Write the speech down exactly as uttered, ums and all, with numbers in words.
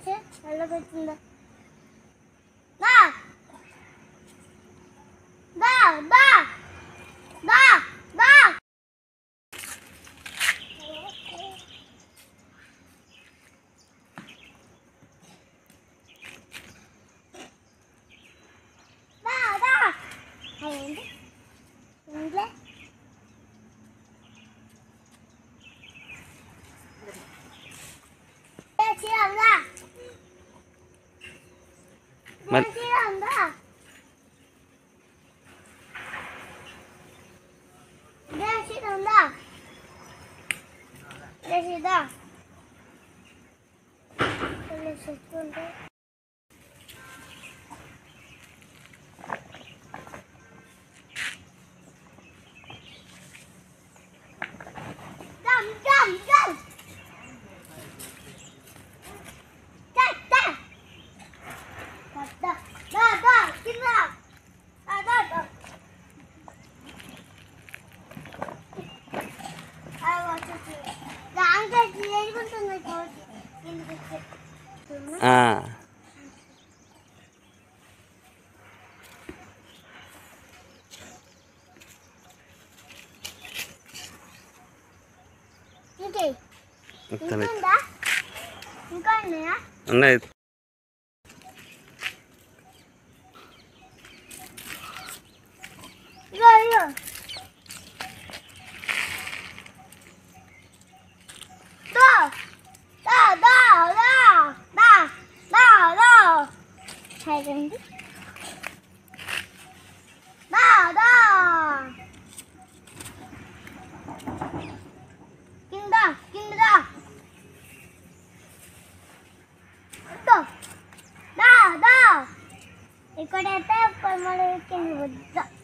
వచ్చి వెళ్ళబెట్టిందా దా దా దా దా దా దా దా అయ్యింది ఇంట్లో చీరందా మరి చీరందా చీరందా చీదా చెప్పుకుంటే Dum dum dum. Da da. Da da da. Kita. Da da da. I want to see. The uncle here is going to go in the kitchen. ఆ Okay. మొత్తమే ఇంకొందా ఇంకా ఉన్నాయా ఉన్నాయి. ఇగో ఇగో దా దా దా దా దా దా దా హైరండి దా దా కింద కింద దా దా దా ఇక్కడైతే పొమ్మలు కింద వద్దా